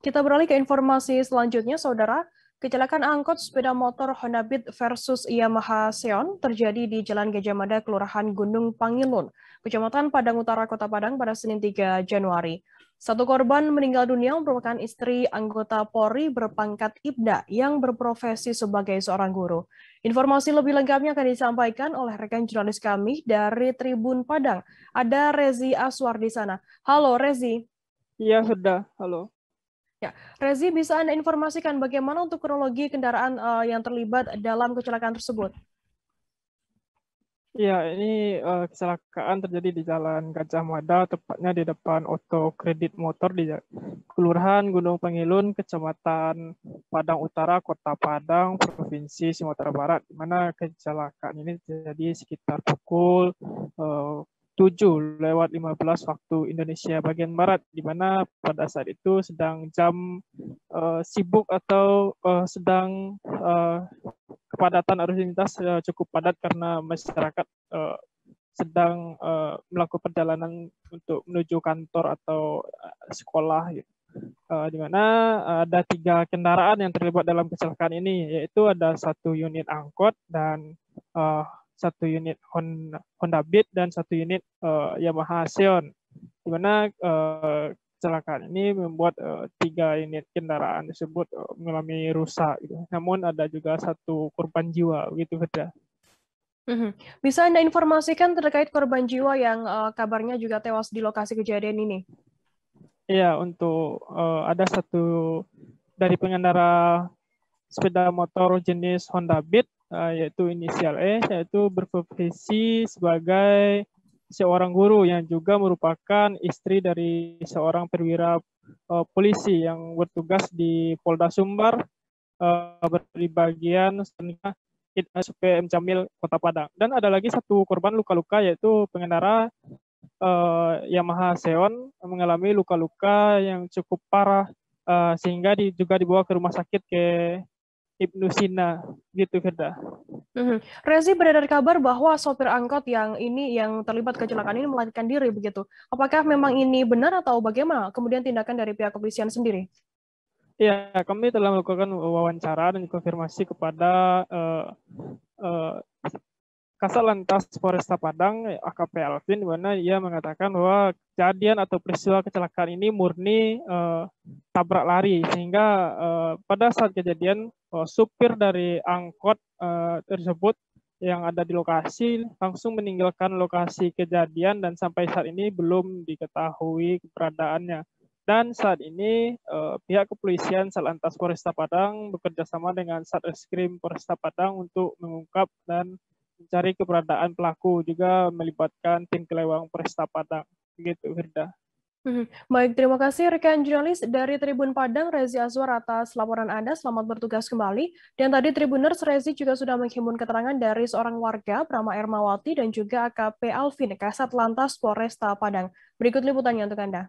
Kita beralih ke informasi selanjutnya, Saudara. Kecelakaan angkot sepeda motor Honda Beat versus Yamaha Xeon terjadi di Jalan Gajah Mada, Kelurahan Gunung Pangilun, Kecamatan Padang Utara, Kota Padang pada Senin 3 Januari. Satu korban meninggal dunia merupakan istri anggota Polri berpangkat Ibda yang berprofesi sebagai seorang guru. Informasi lebih lengkapnya akan disampaikan oleh rekan jurnalis kami dari Tribun Padang. Ada Rezi Aswar di sana. Halo Rezi. Iya, sudah. Halo. Ya, Rezi, bisa Anda informasikan bagaimana untuk kronologi kendaraan yang terlibat dalam kecelakaan tersebut? Iya, ini kecelakaan terjadi di Jalan Gajah Mada, tepatnya di depan Auto Kredit Motor di Kelurahan Gunung Pangilun, Kecamatan Padang Utara, Kota Padang, Provinsi Sumatera Barat, di mana kecelakaan ini terjadi sekitar pukul 7:15 waktu Indonesia bagian Barat, di mana pada saat itu sedang jam sibuk atau sedang kepadatan arus lintas cukup padat karena masyarakat sedang melakukan perjalanan untuk menuju kantor atau sekolah, gitu. Di mana ada 3 kendaraan yang terlibat dalam kecelakaan ini, yaitu ada 1 unit angkot dan 1 unit Honda Beat dan 1 unit Yamaha Xeon, di mana kecelakaan ini membuat 3 unit kendaraan tersebut mengalami rusak, gitu. Namun ada juga 1 korban jiwa, begitu Feda. Bisa Anda informasikan terkait korban jiwa yang kabarnya juga tewas di lokasi kejadian ini? Iya, untuk ada 1 dari pengendara sepeda motor jenis Honda Beat, yaitu inisial E, yaitu berprofesi sebagai seorang guru yang juga merupakan istri dari seorang perwira polisi yang bertugas di Polda Sumbar, di bagian SPM Jamil, Kota Padang. Dan ada lagi 1 korban luka-luka, yaitu pengendara Yamaha Xeon mengalami luka-luka yang cukup parah, sehingga juga dibawa ke rumah sakit ke Ibnu Sina, gitu Firda. Rezi, beredar kabar bahwa sopir angkot yang terlibat kecelakaan ini melarikan diri begitu. Apakah memang ini benar atau bagaimana? Kemudian tindakan dari pihak kepolisian sendiri? Ya, kami telah melakukan wawancara dan konfirmasi kepada Kasat Lantas Polresta Padang, AKP Alvin, di mana ia mengatakan bahwa kejadian atau peristiwa kecelakaan ini murni tabrak lari, sehingga pada saat kejadian supir dari angkot tersebut yang ada di lokasi langsung meninggalkan lokasi kejadian dan sampai saat ini belum diketahui keberadaannya. Dan saat ini pihak kepolisian Satlantas Polresta Padang bekerjasama dengan Satreskrim Polresta Padang untuk mengungkap dan mencari keberadaan pelaku, juga melibatkan tim kelewang Polresta Padang. Begitu, Firda. Baik, terima kasih rekan jurnalis dari Tribun Padang, Rezi Azwar, atas laporan Anda. Selamat bertugas kembali. Dan tadi Tribuners, Rezi juga sudah menghimpun keterangan dari seorang warga, Prama Ermawati, dan juga AKP Alvin, Kasat Lantas Polresta Padang. Berikut liputannya untuk Anda.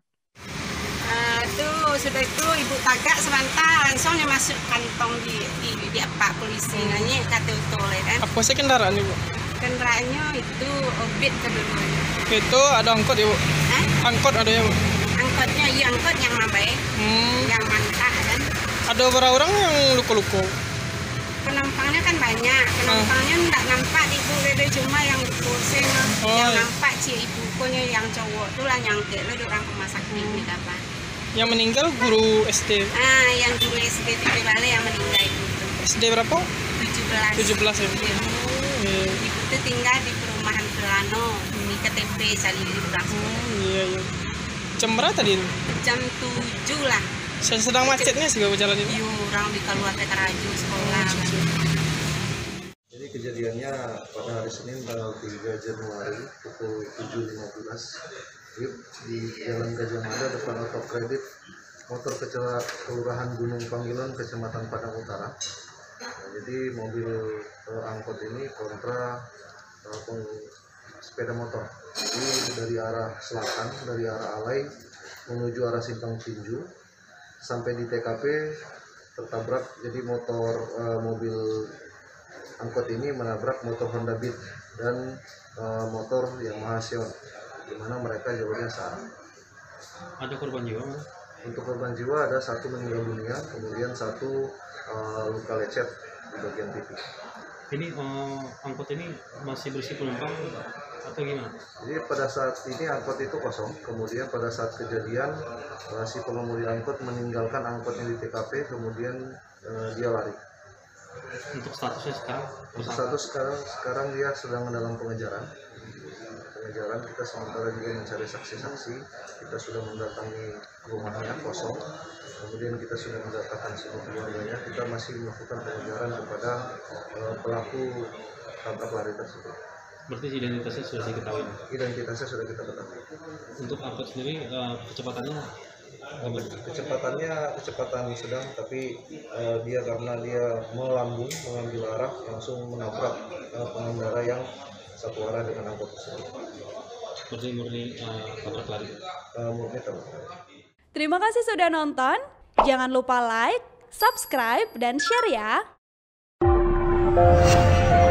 Sudah itu ibu tagak sebentar langsung dia masuk kantong di apa polisi nanya kata utole kan. Apa sih kendaraan ibu? Kendaraannya itu Beat kedua-duanya. Itu ada angkot ibu? Angkot ada ya bu? Angkotnya iya angkot yang mabai, yang mantap kan. Ada berapa orang yang luka-luka? Penumpangnya kan banyak, penumpangnya enggak nampak ibu ada cuma yang kursi yang nampak ibu punya yang cowok tuh lah nyangkut lah orang rumah sakit di kapan. Yang meninggal guru SD. Yang guru SD di Bale yang meninggal itu. SD berapa? 17 ya. Ibu itu tinggal di perumahan Delano di KTP Salili Brasco. Iya. Jam berapa tadi? Jam 7 lah. Sedang macetnya sih jalan ini. Orang di keluar ke Karaju sekolah. Jadi kejadiannya pada hari Senin tanggal 3 Januari pukul 7.15 di Jalan Gajah Mada depan Auto Kredit Motor Kelurahan Gunung Pangilun, Kecamatan Padang Utara. Jadi mobil angkot ini kontra sepeda motor. Jadi dari arah selatan, dari arah Alai menuju arah Simpang Tinju, sampai di TKP tertabrak. Jadi mobil angkot ini menabrak motor Honda Beat dan motor Yamaha Xeon, di mana mereka jalurnya sama. Ada korban jiwa? Untuk korban jiwa ada 1 meninggal dunia, kemudian 1 luka lecet di bagian pipi. Ini angkot ini masih berisi penumpang atau gimana? Jadi pada saat ini angkot itu kosong, kemudian pada saat kejadian si pengemudi angkot meninggalkan angkotnya di TKP, kemudian dia lari. Untuk statusnya sekarang? Untuk status sekarang dia sedang dalam pengejaran. Kita sementara juga mencari saksi-saksi. Kita sudah mendatangi rumahnya kosong, kemudian kita sudah mendatangkan semua keluarganya. Kita masih melakukan pengejaran kepada pelaku tabrak lari tersebut. Berarti identitasnya sudah diketahui? Identitasnya sudah kita ketahui. Untuk angkot sendiri kecepatannya? Kecepatan sedang, tapi dia karena dia melambung mengambil arah langsung menabrak pengendara yang satu arah dengan angkot tersebut. Berarti murni tabrak lari? Murni tabrak lari. Terima kasih sudah nonton. Jangan lupa like, subscribe, dan share ya.